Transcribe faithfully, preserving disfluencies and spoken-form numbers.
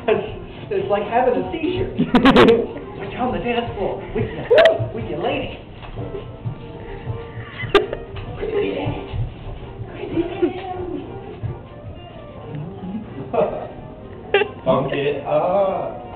It's, it's like having a seizure. We're on the dance floor with you, with your lady. Funk it up.